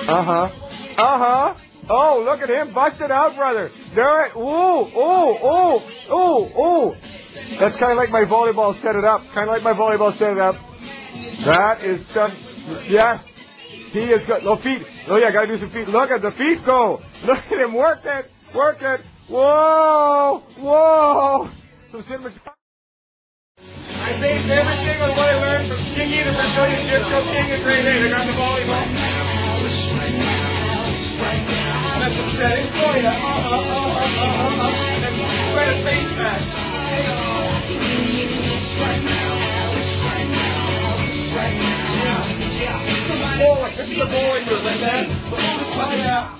Uh-huh. Uh-huh. Oh, look at him. Bust it out, brother. There it. Ooh, ooh, ooh, ooh, ooh. That's kind of like my volleyball set it up. Kind of like my volleyball set it up. That is some... Yes. He is good. No feet. Oh, yeah, got to do some feet. Look at the feet go. Look at him. Work it. Work it. Whoa. Whoa. Some cinnamon... I base everything on what I learned from Tiki, the Brazilian Disco King, and grade 8. I got the volleyball. That's some setting for you. And quite a face mask. Forward. This is the bowling move, like that. Oh, yeah.